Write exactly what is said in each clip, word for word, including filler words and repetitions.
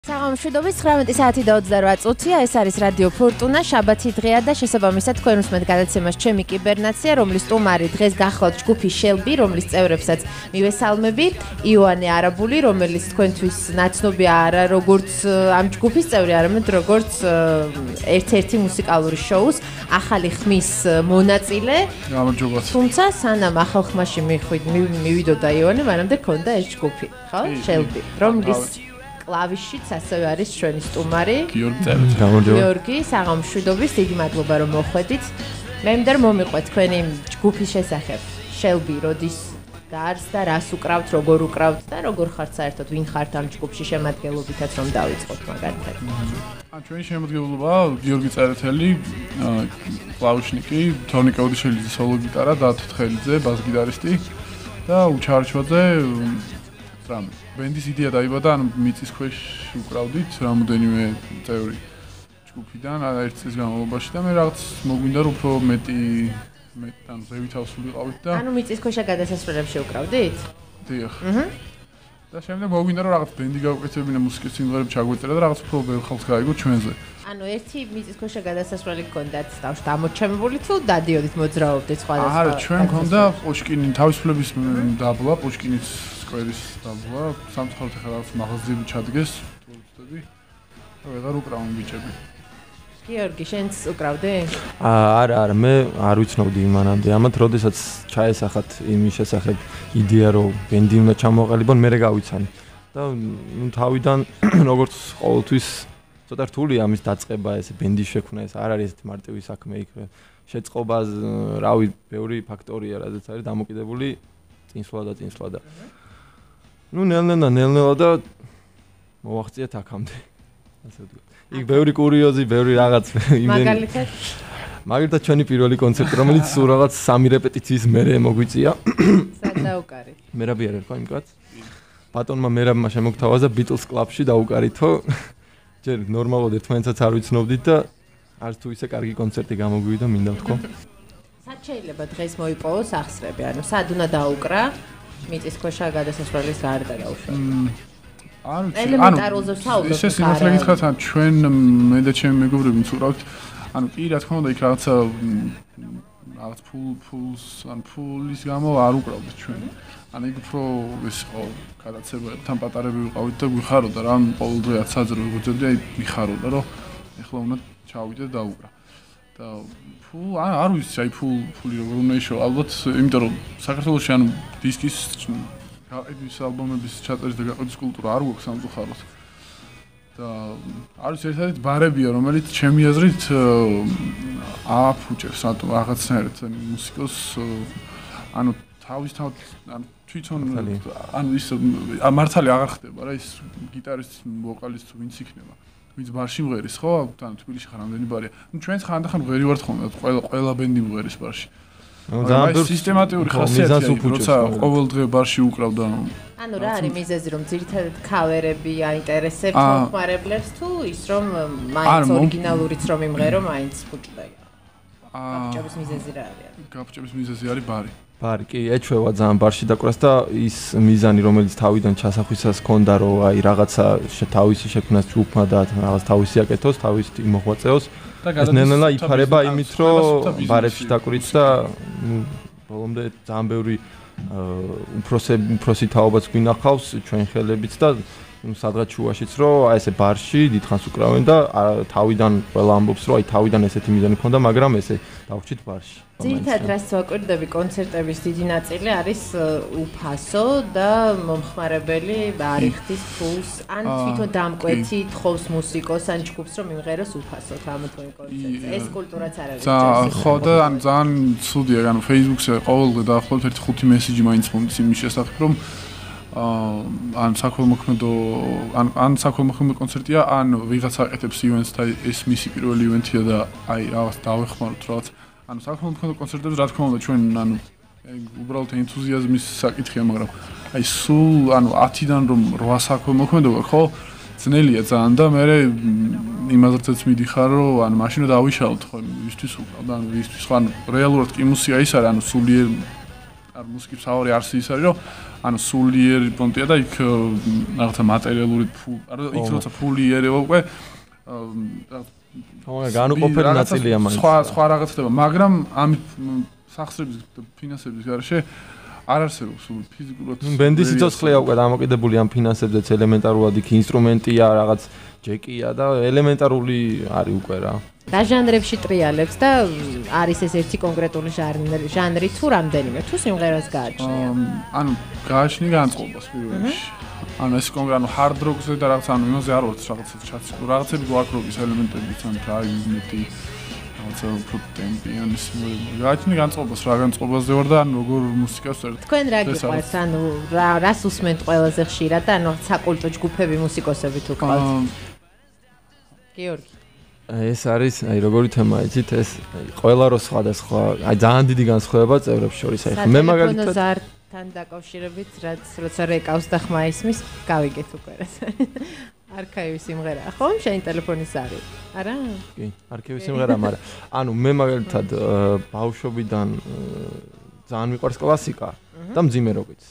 საღამოშვიდობის ცხრამეტი საათი და ოცდაოთხ წუთია, ეს არის რადიო Fortuna, შაბათი დღეა და შესაბამისად თქვენ უსმენთ გადაცემას ჩემი კიბერნაცია, რომლის სტუმარი დღეს გახლავთ ჯგუფი Shelby, რომლის წევრებსაც მივესალმები, იოანე არაბული, რომელიც თქვენთვის ნაცნობია არა როგორც ამ ჯგუფის წევრი, არამედ როგორც ერთ-ერთი მუსიკალური შოუს ახალი ხმის მონაწილე. გამარჯობათ. თუმცა სანამ ახალ ხმაში მივიდოდა იოანე, მანამდე ქონდა ეს ჯგუფი, ხო? Shelby, რომლის კლავიშიც ასევე არის ჩვენი სტუმარი გიორგი, საღამოშვიდობის, დიდი მადლობა რომ მოხვედით. მე მგონი მომიყვეთ თქვენი ჯგუფის შესახებ. Shelby როდის დაარსდა და რას უკრავთ, როგორ უკრავთ და როგორ ხართ საერთოდ, ვინ ხართ ამ ჯგუფში შემადგენლობითაც რომ დავიწყოთ მაგალითად. ან ჩვენი შემადგენლობა გიორგი წერეთელი, კლავიშნიკი, თონი კაუდიშელიძე სოლო გიტარა, დათო თხელიძე ბას-გიტარისტი და უჩარჩვაძე რამე. ბენდის იდეა დაიბადა, ანუ მიწის ქვეშ უკრავდით რამოდენიმე წევრი ჯგუფიდან, ერთ წლის განმავლობაში და მე რაღაც მოგვინდა რომ უფრო მეტი მეტ ან ზევითავს ვიყავით და ანუ მიწის ქვეშა გადასასვლელებში უკრავდით? დიახ. აჰა. და შემდეგ მოგვინდა რომ რაღაც ბენდი გავუკეთებინა, მუსიკის სიმღერები ჩაგვეწერა და რაღაც უფრო ბევრ ხალხს გაიგო ჩვენზე. ანუ ერთი მიწის ქვეშა გადასასვლელი გქონდათ თავში დამოჩემებული თუ დადიოდით მოძრაობდით სხვადასხვა? არა, ჩვენ გქონდა პუშკინი, თავისუფლების დაბლა, პუშკინის სკვერის დაბლა, სამწუხაროდ ახლა რაღაც მაღაზიები ჩადგეს, ტურისტები და ვეღარ უკრავენ ბიჭები. გიორგი, შენც უკრავდი? არა, არა, მე არ ვიცნობდი იმანამდე. ამათ როდესაც ჩაესახათ იმის შესახებ იდეა, რომ ბენდი უნდა ჩამოყალიბონ, მე გავიცანი. და ნუ თავიდან როგორც ყოველთვის ცოტა რთულია ამის დაწყება, ესე ბენდის შექმნა, ეს არ არის ესეთი მარტივი საქმე იქ. შეწყობა, რავი, ბევრი ფაქტორია, რადგან არის დამოკიდებული წინსვლა და წინსვლა და ნუ ნელ-ნელა, ნელ-ნელა და მოვახციეთ აქამდე. ასე ვთქვი. იქ ბევრი კურიოზი, ბევრი რაღაც იმენი. მაგალითად მაგალითად ჩვენი პირველი კონცერტი, რომელიც სულ რაღაც სამი რეპეტიციის მერე მოგვიწია. სად დაუკარით? მერაბი არ ერქვა იმ კაცს. ბატონმა მერაბმა შემოგთავაზა Beatles კლუბში დაუკარითო. ჯერ ნორმალურად ერთმანეთსაც არ ვიცნობდით და არც თუ ისე კარგი კონცერტი გამოგვივიდა, მინდა ვთქვა. სად შეიძლება დღეს მოიპოვოს ახსრები? ანუ სად უნდა დაუკრა? მიწის ქვეშა გადასასვლელის გარდა გაუშვათ. არ ვიცი, ელემენტარულზე ვსაუბრობთ. ეს სიმართლე გითხრათ, ან ჩვენ მე და ჩემი მეგობრები ვცურავთ. ანუ კი რა თქმა უნდა, იქ რაღაცა რაღაც ფულ ფულს, ან ფულის გამო არ უკრავდით ჩვენ. ან იქ უფრო ეს იყო გადაცება, თან პატარები ვიყავით და გვიხაროდა რა, ყოველდღე საძრო ვიგოძებდი, აი ვიხაროდა, რომ ეხლა უნდა ჩავიდე და დაუკრა. და ფულ არ არ ვიცი, აი ფულ ფული როგორ უნდა იშო, ალბათ იმიტომ რომ საქართველოში ანუ დისკის გაყიდვის ალბომების ჩაწერის და გაყიდვის კულტურა არ გვაქვს სამწუხაროდ. და არის ერთ-ერთი ბარებია, რომელიც ჩემი აზრით ააფუჭებს რატომ რაღაცნაირად მუსიკოს ანუ თავის თავ ანუ თვითონ ანუ ის მართალი აღარ ხდება რა ის გიტარისტ ვოკალისტ ვინც იქნება. ვინც ბარში მღერის ხო? თან თბილისში ხარ ამდენი ბარია. ნუ ჩვენც ხანდახან მღერი ვართ ხოლმე, ყველა ყველა ბენდი მღერის ბარში. აი სისტემატიური ხასიათია, როცა ყოველდღე ბარში უკრავ და ანუ რა არის მიზეზი, რომ ძირითადად ქავერები აინტერესებთ მომხმარებლებს თუ ის რომ მაინც ორიგინალურიც რომ იმღერო, მაინც ფუჭდა. გაფუჭების მიზეზი რა არის? გაფუჭების მიზეზი არის ბარი. ბარი, კი, ეჩვევა ძალიან ბარში დაკვრას და ის მიზანი, რომელიც თავიდან ჩასახვისას ჰქონდა, რომ აი რაღაცა თავისი შექმნას ჯგუფმა და რაღაც თავისი აკეთოს, თავისი მოღვაწეოს. ეს ნელ-ნელა იფარება იმით, რომ ბარებში დაკვრის და ნუ ბოლომდე ძალიან ბევრი უფროსები, უფროსი თაობაც გვინახავს ჩვენ ხელებიც და ნუ სადღაც შუაშიც რომ აი ესე ბარში დიდხანს უკრავენ და თავიდან ყველა ამბობს, რომ აი თავიდან ესეთი მიზანი ჰქონდა, მაგრამ ესე დავჭით ბარში. ძირითადად რაც ვაკვირდები კონცერტების დიდი ნაწილი არის უფასო და მომხმარებელი არიხდის ფულს ან თვითონ დამკვეთი თხოვს მუსიკოს ან ჯგუფს რომ იმღეროს უფასოდ ამ თქვენ კონცერტზე. ეს კულტურაც არ არის. ხო და ან ძალიან ცუდია, ანუ Facebook-ზე ყოველდღე დაახლოებით ერთი ხუთი მესიჯი მაინც მომდის იმის შესახებ, რომ ან საქველმოქმედო ან ან საქველმოქმედო კონცერტია, ან ვიღაც აკეთებს ივენტს და ეს მისი პირველი ივენტია და აი რაღაც დავეხმაროთ რაღაც ანუ საქველმოქმედო კონცერტებს რა თქმა უნდა ჩვენ ანუ უბრალოდ ენთუზიაზმის საკითხია, მაგრამ აი სულ ანუ ათიდან რომ რვა საქველმოქმედოა ხო ძნელია ძალიან და მე იმაზრცაც მიდიხარ რომ ანუ მაშინ დავიშალოთ ხო ისთვის უკრავ და ანუ ისთვის ხო ანუ რეალურად კი მუსიკა ის არის ანუ სულიერ არ მუსიკის თავი არც ის არის, რომ ანუ სულიერი პონტია და იქ რაღაცა მატერიალური არა იქ როცა ფული ერევა უკვე აა განუყოფელი ნაწილია მაინც. სხვა სხვა რაღაცა ხდება, მაგრამ ამ სახსრების ფინანსების გარშე არ არსებობს სულ ფიზიკურად. ბენდის სიცოცხლეა უკვე დამოკიდებული ამ ფინანსებზეც ელემენტარულად იქ ინსტრუმენტია, რაღაც ჯეკია და ელემენტარული არის უკვე რა. რა ჟანრებში ტრიალებს და არის ეს ერთი კონკრეტული ჟანრი, ჟანრი თუ რამდენიმე თუ სიმღერას გააჩნია? ანუ გააჩნია განწყობას პირველ რიგში. ანუ ეს კონკრეტულად hard rock-ზე და რაღაც ანუ იმაზე არ ვარ რაღაცა ჩაცი. რაღაცები გვაქვს როკის ელემენტები თან პრაიზმეტი რაღაცა პროტემპიონის გააჩნია განწყობას, რა განწყობაზე ვარ და ანუ როგორ მუსიკას წერთ. თქვენ რა გიყვარს, ანუ რა რას უსმენთ ყველაზე ხშირად და ანუ საკულტო ჯგუფები, მუსიკოსები თუ ყავთ? გიორგი ეს არის, აი როგორი თემაა, იცით, ეს ყველა რო სხვადასხვა, აი ძალიან დიდი განსხვავება წევრებს შორის, აი მე მაგალითად თან დაკავშირებით, რაც როცა რეკავს და ხმა ისმის, გავიგეთ უკვე რა. არქაივის სიმღერაა, ხო? შენი ტელეფონის არის. არა? კი, არქაივის სიმღერაა, მაგრამ ანუ მე მაგალითად ბავშვობიდან ძალიან მიყვარს კლასიკა და მძიმე როკიც.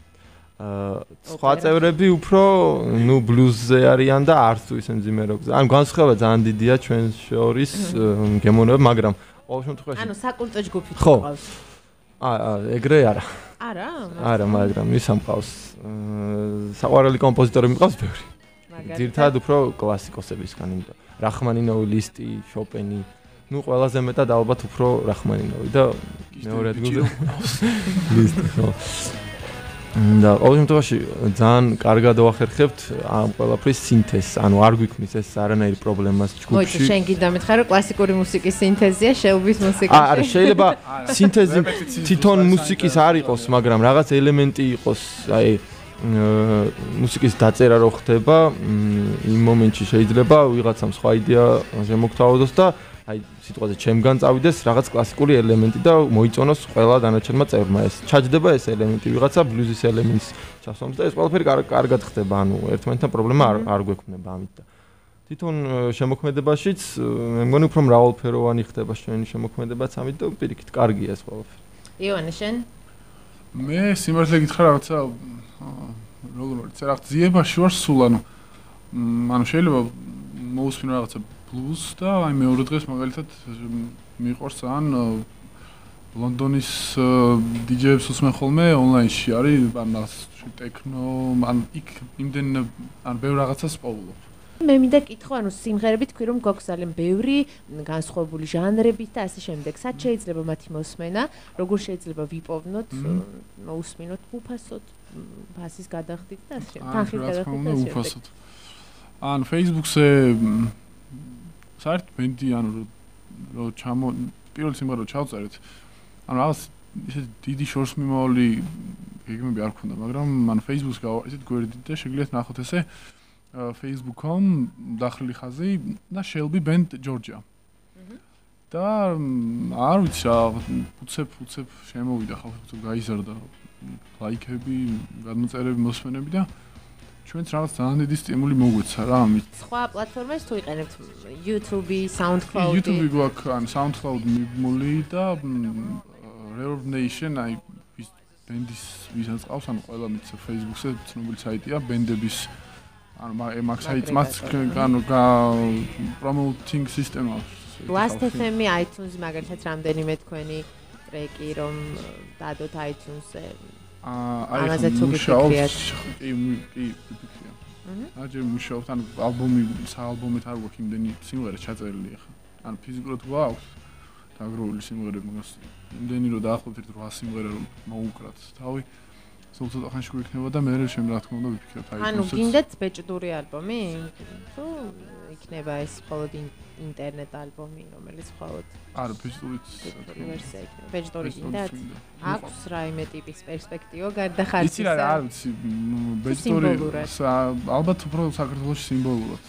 აა სხვა წევრები უფრო ნუ ბლუზზე არიან და არც თუ ისე მძიმე როკზე. ანუ განსხვავება ძალიან დიდია ჩვენ შორის გემოვნებები, მაგრამ ყოველ შემთხვევაში ანუ საკულტო ჯგუფი ყავს. აა ეგრე არა. არა? არა, მაგრამ ის ამყავს. საყვარელი კომპოზიტორი მყავს ბევრი. ძირთად უფრო კლასიკოსებისგან, იმიტომ რახმანინოვი, ლისტი, შოპენი, ნუ ყველაზე მეტად ალბათ უფრო რახმანინოვი და მეორე ადგილზე ლისტი, ხო. და ყოველ შემთხვევაში ძალიან კარგად ვახერხებთ ამ ყველაფრის სინთეზს, ანუ არ გვიქმნის ეს არანაირი პრობლემას ჯგუფში. მოიცა, შენ გინდა მითხრა, რომ კლასიკური მუსიკის სინთეზია Shelby-ის მუსიკაში. არა, შეიძლება სინთეზი თვითონ მუსიკის არ იყოს, მაგრამ რაღაც ელემენტი იყოს, აი მუსიკის დაწერა რო ხდება, იმ მომენტში შეიძლება ვიღაცამ სხვა იდეა შემოგთავაზოს და აი სიტყვაზე ჩემგან წავიდეს რაღაც კლასიკური ელემენტი და მოიწონოს ყველა დანარჩენმა წევრმა ეს. ჩაჯდება ეს ელემენტი ვიღაცა ბლუზის ელემენტს ჩასვამს და ეს ყველაფერი კარგად ხდება, ანუ ერთმანეთთან პრობლემა არ არ გვექნება ამით და თვითონ შემოქმედებაშიც მე მგონი უფრო მრავალფეროვანი ხდება ჩვენი შემოქმედებაც ამით და პირიქით კარგია ეს ყველაფერი. ივანე შენ? მე სიმართლე გითხრა რაღაცა როგორ ვიცი რა ძიებაში ვარ სულ ანუ ანუ შეიძლება მოусმინო რაღაცა ბლუზ და აი მეორე დღეს მაგალითად მიყვარს ან ლონდონის დიჯეებს უსმენ ხოლმე ონლაინში არის ან ტექნო ან იქ იმდენ ან ბევრ რაღაცას პოულობ. მე მინდა კითხო, ანუ სიმღერები თქვი რომ გვაქვს ძალიან ბევრი განსხვავებული ჟანრებით და ასე შემდეგ. სად შეიძლება მათი მოსმენა, როგორ შეიძლება ვიპოვნოთ, მოусმინოთ უფასოდ, ფასის გადახდით და ასე შემდეგ. თანხის გადახდით და ასე შემდეგ. ან Facebook-ზე საერთოდ ბენდი ანუ რო ჩამო პირველ სიმღერას ჩავწერეთ. ანუ რაღაც ისე დიდი შორს მიმავალი გეგმები არ ქონდა, მაგრამ ანუ Facebook-ს ისეთ გვერდით და შეგიძლიათ ნახოთ ესე Facebook-com დახრილი ხაზი და Shelby Band Georgia. და არ ვიცი რა, უცებ უცებ შემოვიდა ხალხი, გაიზარდა ლაიქები, გადმოწერები, მოსმენები და ჩვენც რაღაც ძალიან დიდი სტიმული მოგვეცა რა ამით. სხვა პლატფორმებს თუ იყენებთ YouTube, SoundCloud. YouTube გვაქვს, ან SoundCloud მიბმული და Reverb Nation, აი ბენდის ვისაც ყავს, ანუ ყველა მის Facebook-ზე ცნობილი საიტია ბენდების ანუ მაგ საიტს მას ანუ promoting system აქვს. Last эф эм iTunes მაგალითად რამდენიმე თქვენი ტრეკი რომ დადოთ iTunes-ზე. აა აი მუშაობს კი კი ფიქრია. აჰა. აჯერ მუშაობს ანუ ალბომი საალბომით არ გვაქვს იმდენი სიმღერა ჩაწერილი ახლა. ანუ ფიზიკურად გვაქვს დაგროვილი სიმღერები მაგას იმდენი რომ დაახლოებით რვა სიმღერა რომ მოუკრათ თავი. სულ ცოტა ხანში გვიქნება და მე შემ რა თქმა უნდა ვიფიქრებ აი ანუ გინდათ ბეჭდური ალბომი? თუ იქნება ეს მხოლოდ ინტერნეტ ალბომი, რომელიც მხოლოდ არა ბეჭდურით ვერსია იქნება. ბეჭდური გინდათ? აქვს რაიმე ტიპის პერსპექტივა გარდა ხარჯისა? იცი რა არ ვიცი ბეჭდური ალბათ უფრო საქართველოში სიმბოლურად.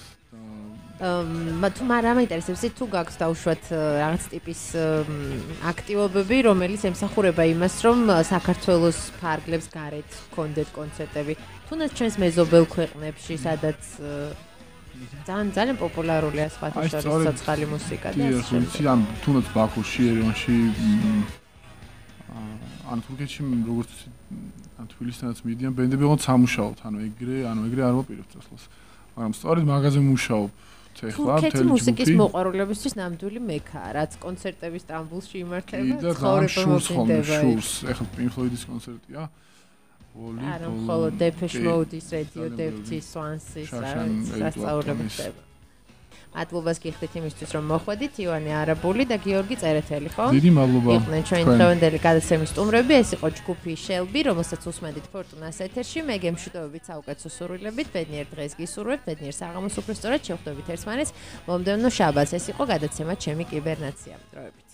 აა თუ მაგრამ მაინტერესებს თუ გაქვს დაუშვათ რაღაც ტიპის აქტივობები, რომელიც ემსახურება იმას, რომ საქართველოს ფარგლებს გარეთ გქონდეთ კონცერტები. თუნდაც ჩვენს მეზობელ ქვეყნებში, სადაც ძალიან ძალიან პოპულარულია სხვათა შორის ცოცხალი მუსიკა და ასე. იცი ან თუნდაც ბაქოში, ერევანში ანუ თურქეთში როგორც ან თბილისთანაც მიდიან ბენდები ოღონდ სამუშაოდ, ანუ ეგრე, ანუ ეგრე არ ვაპირებ წასვლას. მაგრამ სწორედ მაღაზე მუშაობ. თურქეთის მუსიკის მოყვარულებისთვის ნამდვილი მექაა, რაც კონცერტები სტამბულში იმართება, ცხოვრება მოძინდება. შურს, ეხლა Pink Floyd-ის კონცერტია. ვოლი, არა, მხოლოდ Depeche Mode-ის, Radiohead-ის, Swansea-ის, რაც სწავლები ხდება. მადლობას გიხდით იმისთვის, რომ მოხვედით, ივანე არაბული და გიორგი წერეთელი, ხო? დიდი მადლობა. იყვნენ ჩვენი დღევანდელი გადაცემის სტუმრები, ეს იყო ჯგუფი Shelby, რომელსაც უსმენთ Fortuna-ს ეთერში. მე გემშვიდობებით საუკეთესო სურვილებით, ბედნიერ დღეს გისურვებთ, ბედნიერ საღამოს, უფრო სწორად შევხვდებით ერთმანეთს მომდევნო შაბათს. ეს იყო გადაცემა ჩემი კიბერნაცია. დროებით.